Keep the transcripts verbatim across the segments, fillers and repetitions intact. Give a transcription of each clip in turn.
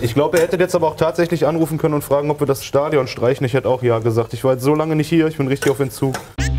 Ich glaube, ihr hättet jetzt aber auch tatsächlich anrufen können und fragen, ob wir das Stadion streichen. Ich hätte auch ja gesagt. Ich war jetzt so lange nicht hier, ich bin richtig auf Entzug.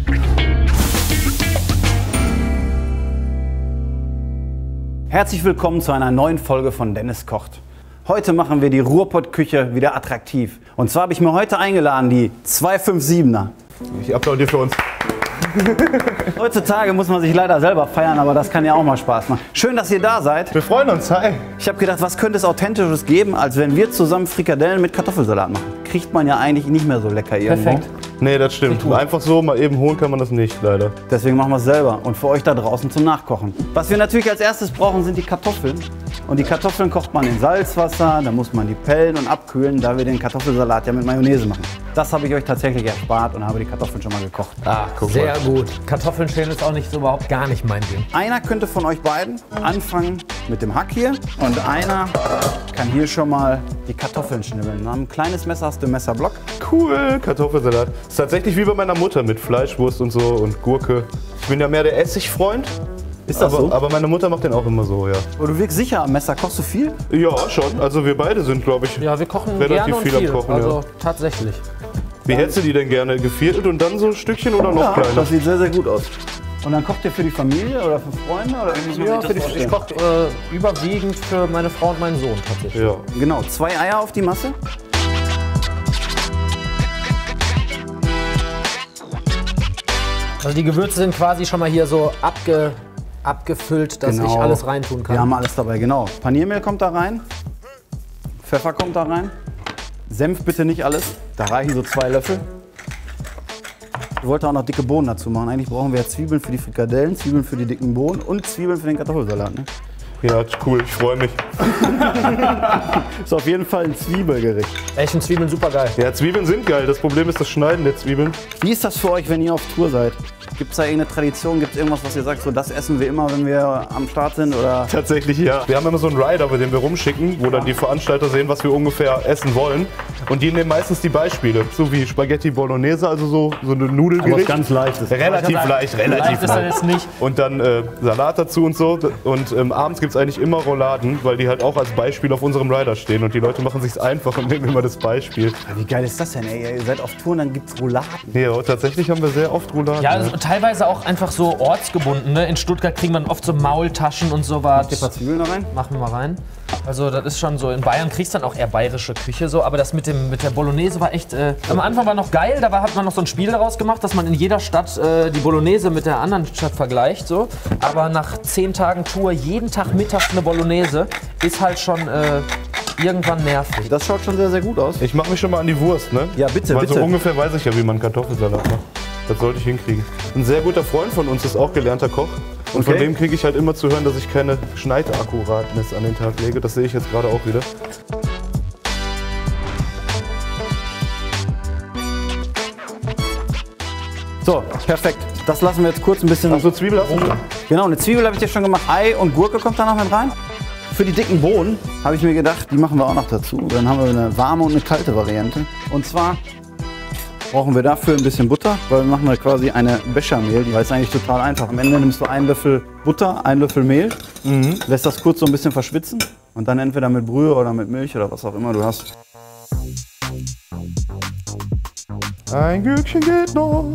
Herzlich willkommen zu einer neuen Folge von Dennis kocht. Heute machen wir die Ruhrpott-Küche wieder attraktiv. Und zwar habe ich mir heute eingeladen die zwei fünf siebener. Ich applaudiere für uns. Heutzutage muss man sich leider selber feiern, aber das kann ja auch mal Spaß machen. Schön, dass ihr da seid. Wir freuen uns, hi. Ich habe gedacht, was könnte es Authentisches geben, als wenn wir zusammen Frikadellen mit Kartoffelsalat machen. Kriegt man ja eigentlich nicht mehr so lecker irgendwo. Perfekt. Nee, das stimmt. Einfach so mal eben holen kann man das nicht, leider. Deswegen machen wir es selber und für euch da draußen zum Nachkochen. Was wir natürlich als erstes brauchen, sind die Kartoffeln. Und die Kartoffeln kocht man in Salzwasser, da muss man die pellen und abkühlen, da wir den Kartoffelsalat ja mit Mayonnaise machen. Das habe ich euch tatsächlich erspart und habe die Kartoffeln schon mal gekocht. Ah, Guck sehr mal. gut. Kartoffeln schälen ist auch nicht so überhaupt gar nicht mein Ding. Einer könnte von euch beiden anfangen mit dem Hack hier und einer kann hier schon mal die Kartoffeln schnibbeln. Nach einem kleines Messer hast du einen Messerblock. Cool, Kartoffelsalat. Ist tatsächlich wie bei meiner Mutter mit Fleischwurst und so und Gurke. Ich bin ja mehr der Essigfreund. Ist das aber, so? aber meine Mutter macht den auch immer so, ja. Oh, du wirkst sicher am Messer. Kochst du viel? Ja, schon. Also wir beide sind, glaube ich, Ja, wir kochen relativ gerne und viel, viel. am Kochen. also Ja. tatsächlich. Wie hättest du die denn gerne? Geviertelt und dann so Stückchen oder noch Ja, kleiner? das sieht sehr, sehr gut aus. Und dann kocht ihr für die Familie oder für Freunde? Oder wie muss man Ja, sich das für die, vorstellen? ich koche äh, überwiegend für meine Frau und meinen Sohn tatsächlich. Ja. Genau, zwei Eier auf die Masse. Also die Gewürze sind quasi schon mal hier so abge, abgefüllt, dass ich alles reintun kann. Wir haben alles dabei, genau. Paniermehl kommt da rein. Pfeffer kommt da rein. Senf bitte nicht alles. Da reichen so zwei Löffel. Ich wollte auch noch dicke Bohnen dazu machen. Eigentlich brauchen wir ja Zwiebeln für die Frikadellen, Zwiebeln für die dicken Bohnen und Zwiebeln für den Kartoffelsalat. Ne? Ja, cool, ich freue mich. Ist auf jeden Fall ein Zwiebelgericht. Ich finde Zwiebeln super geil. Ja, Zwiebeln sind geil. Das Problem ist das Schneiden der Zwiebeln. Wie ist das für euch, wenn ihr auf Tour seid? Gibt es da irgendeine Tradition? Gibt es irgendwas, was ihr sagt, so das essen wir immer, wenn wir am Start sind? Oder? Tatsächlich, ja. Wir haben immer so einen Rider, den wir rumschicken, wo dann die Veranstalter sehen, was wir ungefähr essen wollen. Und die nehmen meistens die Beispiele, so wie Spaghetti Bolognese, also so, so eine Nudelgericht. ganz Leichtes. Relativ leicht, relativ Leicht ist das leicht. jetzt nicht. Und dann äh, Salat dazu und so. Und ähm, abends gibt es eigentlich immer Rouladen, weil die halt auch als Beispiel auf unserem Rider stehen. Und die Leute machen sich's einfach und nehmen immer das Beispiel. Wie geil ist das denn, ey? Ihr seid auf Tour und dann gibt's Rouladen. Ja, tatsächlich haben wir sehr oft Rouladen. Ja, also teilweise auch einfach so ortsgebunden. Ne? In Stuttgart kriegt man oft so Maultaschen und sowas. Habt ihr ein paar Zwiebeln da rein? Machen wir mal rein. Also das ist schon so, in Bayern kriegst du dann auch eher bayerische Küche so, aber das mit, dem, mit der Bolognese war echt, äh, am Anfang war noch geil, da war, hat man noch so ein Spiel daraus gemacht, dass man in jeder Stadt äh, die Bolognese mit der anderen Stadt vergleicht, so. Aber nach zehn Tagen Tour, jeden Tag mittags eine Bolognese, ist halt schon äh, irgendwann nervig. Das schaut schon sehr, sehr gut aus. Ich mache mich schon mal an die Wurst, ne? Ja, bitte, Weil bitte. so ungefähr weiß ich ja, wie man Kartoffelsalat macht. Das sollte ich hinkriegen. Ein sehr guter Freund von uns ist auch gelernter Koch. Und von Okay. dem kriege ich halt immer zu hören, dass ich keine Schneidakkuratness an den Tag lege. Das sehe ich jetzt gerade auch wieder. So, perfekt. Das lassen wir jetzt kurz ein bisschen. Achso, Zwiebel hast du schon? Genau, eine Zwiebel habe ich dir schon gemacht. Ei und Gurke kommt da noch mit rein. Für die dicken Bohnen habe ich mir gedacht, die machen wir auch noch dazu. Dann haben wir eine warme und eine kalte Variante. Und zwar brauchen wir dafür ein bisschen Butter, weil wir machen da quasi eine Bechamel. Die ist eigentlich total einfach. Am Ende nimmst du einen Löffel Butter, einen Löffel Mehl, Mhm. lässt das kurz so ein bisschen verschwitzen und dann entweder mit Brühe oder mit Milch oder was auch immer du hast. Ein Gürkchen geht noch.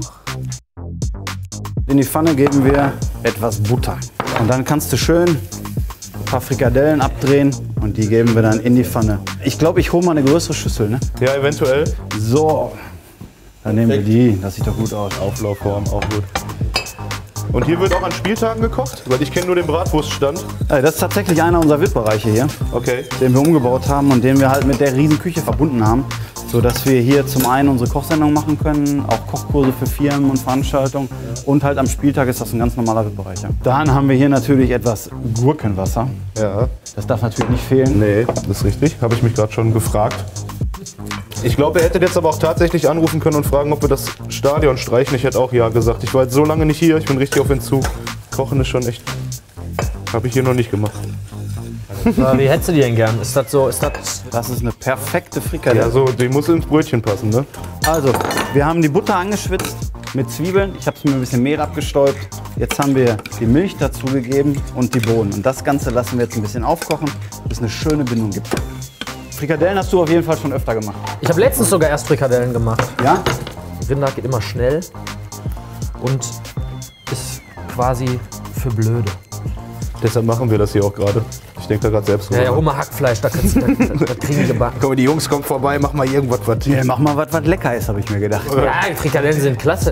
In die Pfanne geben wir etwas Butter. Und dann kannst du schön ein paar Frikadellen abdrehen und die geben wir dann in die Pfanne. Ich glaube, ich hole mal eine größere Schüssel. Ne? Ja, eventuell. So, dann nehmen wir die. Das sieht doch gut aus. Auflaufform, auch gut. Und hier wird auch an Spieltagen gekocht? Weil ich kenne nur den Bratwurststand. Ja, das ist tatsächlich einer unserer V I P-Bereiche hier, Okay. den wir umgebaut haben und den wir halt mit der riesen Küche verbunden haben. Sodass wir hier zum einen unsere Kochsendung machen können, auch Kochkurse für Firmen und Veranstaltungen. Und halt am Spieltag ist das ein ganz normaler V I P-Bereich. Ja. Dann haben wir hier natürlich etwas Gurkenwasser. Ja. Das darf natürlich nicht fehlen. Nee, das ist richtig. Habe ich mich gerade schon gefragt. Ich glaube, ihr hättet jetzt aber auch tatsächlich anrufen können und fragen, ob wir das Stadion streichen. Ich hätte auch ja gesagt. Ich war jetzt so lange nicht hier, ich bin richtig auf Entzug. Kochen ist schon echt... Habe ich hier noch nicht gemacht. Aber wie hättest du die denn gern? Ist das so, ist das... Das ist eine perfekte Frikadelle. Ja, so, die muss ins Brötchen passen, ne? Also, wir haben die Butter angeschwitzt mit Zwiebeln. Ich habe es mir ein bisschen Mehl abgestäubt. Jetzt haben wir die Milch dazu gegeben und die Bohnen. Und das Ganze lassen wir jetzt ein bisschen aufkochen, bis es eine schöne Bindung gibt. Frikadellen hast du auf jeden Fall schon öfter gemacht. Ich habe letztens sogar erst Frikadellen gemacht. Ja? Rinder geht immer schnell und ist quasi für blöde. Deshalb machen wir das hier auch gerade. Ich denke da gerade selbst Ja, ja, drüber. hol mal Hackfleisch, da, kannst, da, da, da kriegen die gebacken. Komm, die Jungs kommen vorbei, mach mal irgendwas. Was Ja, mach mal was, was lecker ist, habe ich mir gedacht. Ja, Frikadellen sind klasse.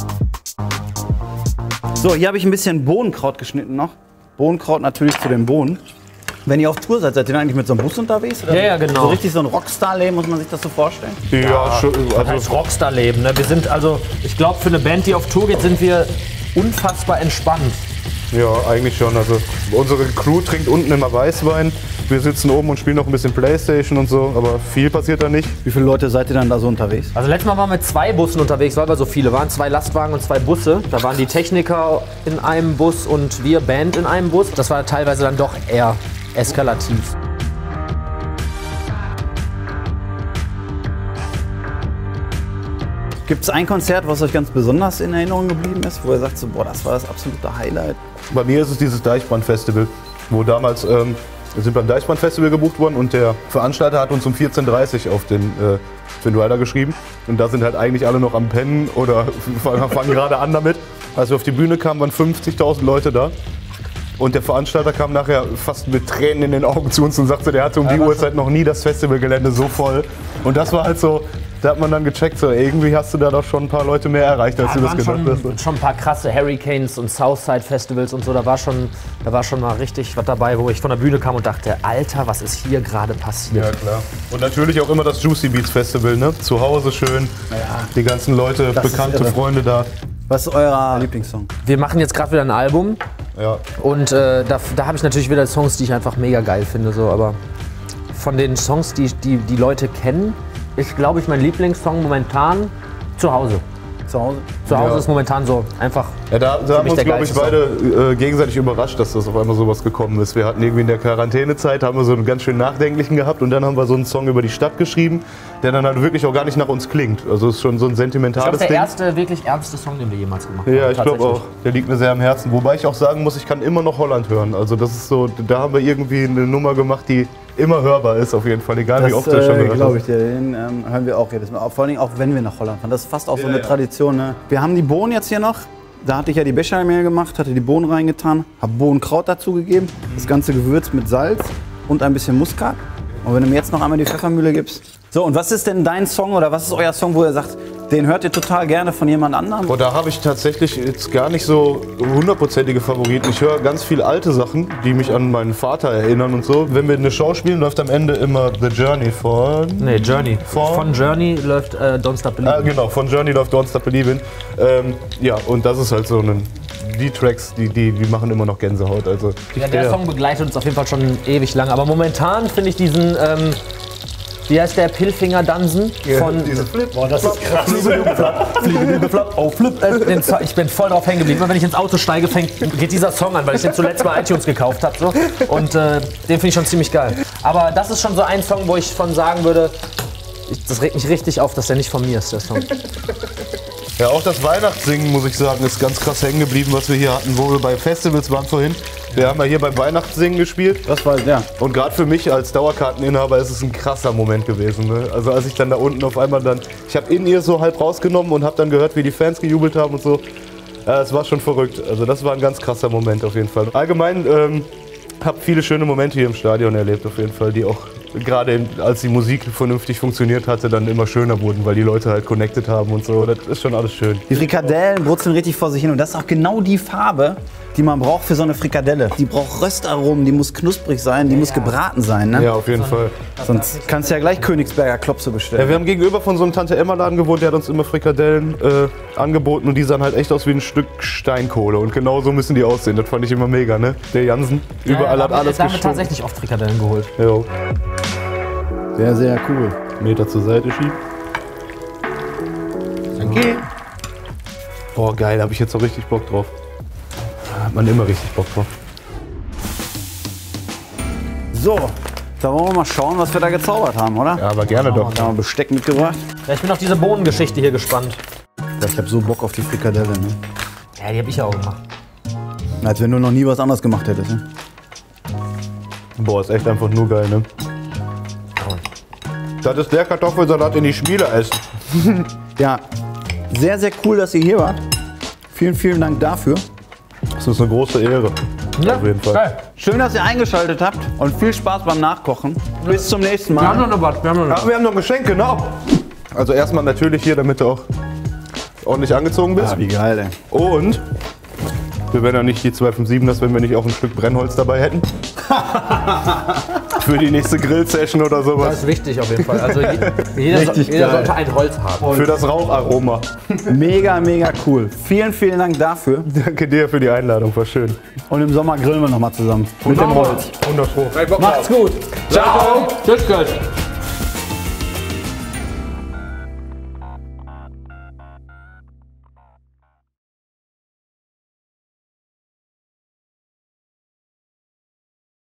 So, hier habe ich ein bisschen Bohnenkraut geschnitten noch. Bohnenkraut natürlich zu den Bohnen. Wenn ihr auf Tour seid, seid ihr eigentlich mit so einem Bus unterwegs? Oder Ja, ja, genau. So richtig so ein Rockstar-Leben, muss man sich das so vorstellen? Ja, schon, Das also heißt Rockstar-Leben. Ne? Wir sind also, ich glaube, für eine Band, die auf Tour geht, sind wir unfassbar entspannt. ja, eigentlich schon. Also unsere Crew trinkt unten immer Weißwein. Wir sitzen oben und spielen noch ein bisschen Playstation und so, aber viel passiert da nicht. Wie viele Leute seid ihr dann da so unterwegs? Also letztes Mal waren wir mit zwei Bussen unterwegs, weil wir so viele waren. Zwei Lastwagen und zwei Busse. Da waren die Techniker in einem Bus und wir Band in einem Bus. Das war teilweise dann doch eher eskalativ. Gibt es ein Konzert, was euch ganz besonders in Erinnerung geblieben ist, wo ihr sagt, so, boah, das war das absolute Highlight? Bei mir ist es dieses Deichbrand-Festival, wo damals ähm, wir sind beim Deichbrand-Festival gebucht worden und der Veranstalter hat uns um vierzehn Uhr dreißig auf den äh, Twin Rider geschrieben. Und da sind halt eigentlich alle noch am Pennen oder fangen gerade an damit. Als wir auf die Bühne kamen, waren fünfzigtausend Leute da. Und der Veranstalter kam nachher fast mit Tränen in den Augen zu uns und sagte, der hatte um die Uhrzeit noch nie das Festivalgelände so voll. Und das war halt so, da hat man dann gecheckt, so irgendwie hast du da doch schon ein paar Leute mehr erreicht, als Ja, du das waren gedacht schon, hast. schon ein paar krasse Hurricanes und Southside Festivals und so. Da war schon, da war schon mal richtig was dabei, wo ich von der Bühne kam und dachte, Alter, was ist hier gerade passiert? Ja, klar. Und natürlich auch immer das Juicy Beats Festival, ne? Zu Hause schön, die ganzen Leute, Das ist bekannte irre. Freunde da. Was ist euer Lieblingssong? Wir machen jetzt gerade wieder ein Album Ja. und äh, da, da habe ich natürlich wieder Songs, die ich einfach mega geil finde. So. Aber von den Songs, die die, die Leute kennen, ist, glaube ich, mein Lieblingssong momentan zu Hause. Zu Hause? Zu Hause Ja. ist momentan so einfach. Ja, da, da haben mich uns, der glaube ich, geilste beide äh, gegenseitig überrascht, dass das auf einmal sowas gekommen ist. Wir hatten irgendwie in der Quarantänezeit, haben wir so einen ganz schön nachdenklichen gehabt und dann haben wir so einen Song über die Stadt geschrieben, der dann halt wirklich auch gar nicht nach uns klingt. Also ist schon so ein Ich glaube, sentimentales der Ding. erste wirklich ernste Song, den wir jemals gemacht haben. Ja, ich glaube Tatsächlich. auch. Der liegt mir sehr am Herzen. Wobei ich auch sagen muss, ich kann immer noch Holland hören. Also das ist so, da haben wir irgendwie eine Nummer gemacht, die immer hörbar ist auf jeden Fall, egal wie oft du schon äh, gehört glaube hast. ich dir. Den ähm, hören wir auch jedes Mal. Vor allen Dingen auch, wenn wir nach Holland fahren. Das ist fast auch so Ja, eine ja. Tradition. Ne? Wir haben die Bohnen jetzt hier noch. Da hatte ich ja die Bechamel gemacht, hatte die Bohnen reingetan, habe Bohnenkraut dazu gegeben, das Ganze gewürzt mit Salz und ein bisschen Muskat. Und wenn du mir jetzt noch einmal die Pfeffermühle gibst. So, und was ist denn dein Song oder was ist euer Song, wo ihr sagt, den hört ihr total gerne von jemand anderem? Boah, da habe ich tatsächlich jetzt gar nicht so hundertprozentige Favoriten. Ich höre ganz viele alte Sachen, die mich an meinen Vater erinnern und so. Wenn wir eine Show spielen, läuft am Ende immer The Journey von... Nee, Journey. Von- Von Journey läuft äh, Don't Stop Ah, Believing. genau, von Journey läuft Don't Stop Believin'. Ähm, ja, und das ist halt so ein... Die Tracks, die, die, die machen immer noch Gänsehaut. Also, Ja, der Song begleitet uns auf jeden Fall schon ewig lang. Aber momentan finde ich diesen, ähm, wie heißt der, Pillfinger Dansen von... diese Flip. Boah, das ist krass. Oh, Flip. Äh, den Song- ich bin voll drauf hängen geblieben. Immer wenn ich ins Auto steige, fängt, geht dieser Song an, weil ich den zuletzt bei iTunes gekauft habe. So. Und äh, den finde ich schon ziemlich geil. Aber das ist schon so ein Song, wo ich von sagen würde, ich, das regt mich richtig auf, dass der nicht von mir ist, der Song. Ja, auch das Weihnachtssingen, muss ich sagen, ist ganz krass hängen geblieben, was wir hier hatten, wo wir bei Festivals waren vorhin. Wir haben ja hier beim Weihnachtssingen gespielt. Das war, ja. Und gerade für mich als Dauerkarteninhaber ist es ein krasser Moment gewesen. Ne? Also als ich dann da unten auf einmal dann, ich habe in ihr so halb rausgenommen und habe dann gehört, wie die Fans gejubelt haben und so. Ja, es war schon verrückt. Also das war ein ganz krasser Moment auf jeden Fall. Allgemein ähm, habe viele schöne Momente hier im Stadion erlebt auf jeden Fall, die auch gerade in- als die Musik vernünftig funktioniert hatte, dann immer schöner wurden, weil die Leute halt connected haben und so. Das ist schon alles schön. Die Frikadellen brutzeln richtig vor sich hin und das ist auch genau die Farbe, die man braucht für so eine Frikadelle. Die braucht Röstaromen, die muss knusprig sein, die muss gebraten sein. Ne? Ja, auf jeden Fall. Sonst kannst du ja gleich Königsberger Klopse Ja, bestellen. wir haben gegenüber von so einem Tante-Emma-Laden gewohnt, der hat uns immer Frikadellen äh, angeboten und die sahen halt echt aus wie ein Stück Steinkohle. Und genau so müssen die aussehen. Das fand ich immer mega, ne? Der Jansen, überall ja, hat da haben wir- alles Da haben wir gestunken. tatsächlich oft Frikadellen geholt. Jo. Sehr, sehr cool. Meter zur Seite schieben. Danke. Boah, geil, da hab ich jetzt auch richtig Bock drauf. Da hat man immer richtig Bock drauf. So, da wollen wir mal schauen, was wir da gezaubert haben, oder? Ja, aber gerne doch. Da haben wir Besteck mitgebracht. Ja, ich bin auf diese Bohnengeschichte hier gespannt. Ja, ich habe so Bock auf die Frikadelle. Ne? Ja, die habe ich ja auch gemacht. Als wenn du noch nie was anderes gemacht hättest. Ne? Boah, ist echt einfach nur geil, ne? Das ist der Kartoffelsalat, den die Schmiede essen. Ja, sehr, sehr cool, dass ihr hier wart. Vielen, vielen Dank dafür. Das ist eine große Ehre. Ja, Auf jeden Fall. geil. Schön, dass ihr eingeschaltet habt und viel Spaß beim Nachkochen. Bis zum nächsten Wir haben Mal. noch was. Wir haben noch Aber wir haben noch Geschenke, genau. Also erstmal natürlich hier, damit du auch ordentlich angezogen bist. Ah, wie geil, ey. Und wir wären ja nicht die zwei fünf sieben, das wenn wir nicht auch ein Stück Brennholz dabei hätten. Für die nächste Grill-Session oder Das sowas. ist wichtig auf jeden Fall. Also je- jeder, so, Richtig jeder geil. sollte ein Holz haben. Für das Raucharoma. Mega, mega cool. Vielen, vielen Dank dafür. Danke dir für die Einladung, war schön. Und im Sommer grillen wir nochmal zusammen. Mit dem Holz. Wunderfroh. Macht's gut. Ciao. Tschüss, Kurt.